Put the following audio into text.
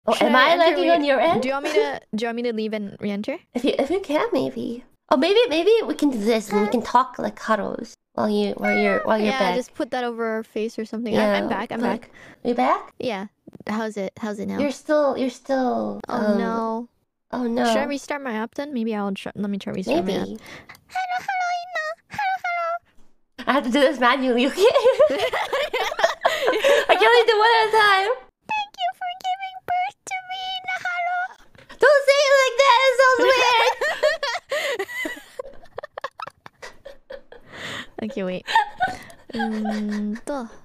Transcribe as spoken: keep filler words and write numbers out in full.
Oh, Should am I enter lagging re- on your end? Do you want me to? Do you want me to leave and re-enter? If you if you can, maybe. Oh, maybe maybe we can do this and we can talk like huddles while you while you're while you're yeah, back. just put that over our face or something. Yeah, I'm, I'm back. I'm but- back. You back? Yeah. How's it? How's it now? You're still you're still. Oh um, no. Oh no. Should I restart my app then? Maybe I'll try. Let me try restart my app. Maybe. Hello, hello, Ina. Hello, hello. I have to do this manually, okay? I can only do one at a time. Thank you for giving birth to me, Nahalo. Don't say it like that. It sounds weird. Okay, wait. Um, duh.